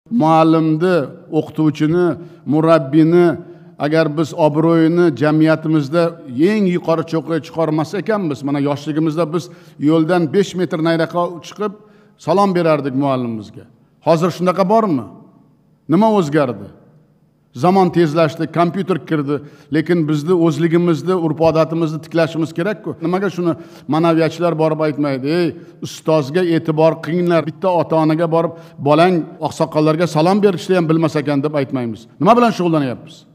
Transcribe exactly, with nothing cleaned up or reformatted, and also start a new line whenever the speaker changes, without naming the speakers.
muallimni, o'qituvchini, murabbiyni agar biz obro'yini jamiyatimizda eng yuqori cho'qqiga chiqarmas ekanmiz, mana yoshligimizda biz yo'ldan besh metr nayroqqa chiqib salom berardik muallimimizga. Hozir shunaqa bormi? Nima o'zgardi? Zamon tezlashdi, kompyuter kirdi, lekin bizni o'zligimizni, urf-odatimizni tiklashimiz kerak-ku. Nimaga shuni ma'naviyatchilar borib aytmaydi? Ey, ustozga e'tibor qilinglar. Bitta ota-onaga borib, bolang oqsoqollarga salom berishni ham bilmas ekan deb aytmaymiz. Nima bilan shug'ullanyapmiz?